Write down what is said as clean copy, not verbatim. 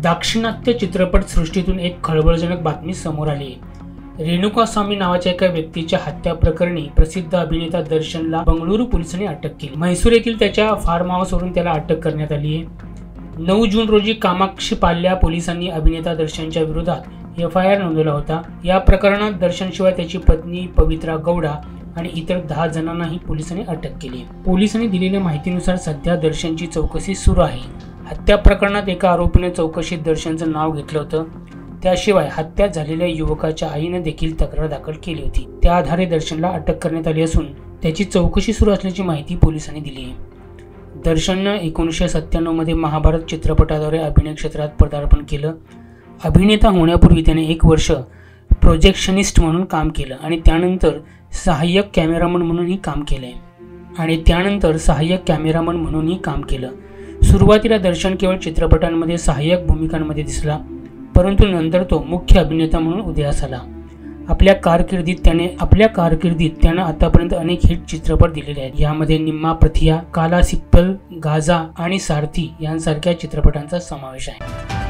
दाक्षिणात्य चित्रपट सृष्टीतून एक खळबळजनक बातमी समोर आली आहे। रेणुका स्वामी नावाच्या एका व्यक्तीच्या हत्या प्रकरणी प्रसिद्ध अभिनेता दर्शनला बंगळुरू पोलिसांनी अटक केली। म्हैसूर येथील त्याच्या फार्म हाऊसवरून त्याला अटक करण्यात आली आहे। 9 जून रोजी कामाक्षी पाल्या पोलिसांनी अभिनेता दर्शनच्या विरोधात FIR नोंदवला होता। या प्रकरणात दर्शनशिवाय त्याची पत्नी पवित्रा गौडा आणि इतर 10 जणांनाही पोलिसांनी अटक केली। पोलिसांनी दिलेल्या माहितीनुसार सध्या दर्शनची चौकशी सुरू आहे। हत्या प्रकरणात एका आरोपीने चौकशीत दर्शनचं नाव घेतलं होतं। त्याशिवाय हत्या झालेल्या युवकाच्या आईने देखील तक्रार दाखल केली होती। त्या आधारे दर्शनला अटक करण्यात आली असून त्याची चौकशी सुरू असल्याची माहिती पोलिसांनी दिली आहे। दर्शननं 1997 मध्ये महाभारत चित्रपटाद्वारे अभिनय क्षेत्रात पदार्पण केलं। अभिनेता होण्यापूर्वी त्याने 1 वर्ष प्रोजेक्शनिस्ट म्हणून काम केलं आणि त्यानंतर सहाय्यक कॅमेरामन म्हणूनही काम केलं। सुरुवातीला दर्शन केवळ चित्रपटांमध्ये सहाय्यक भूमिकांमध्ये दिसला, परंतु नंतर तो मुख्य अभिनेता म्हणून उदयास आला। आपल्या कारकिर्दीत त्यानं आतापर्यंत अनेक हिट चित्रपट दिलेले आहेत। यामध्ये निम्मा प्रथिया, काला सिप्पल, गाजा आणि सारथी यांसारख्या चित्रपटांचा समावेश आहे।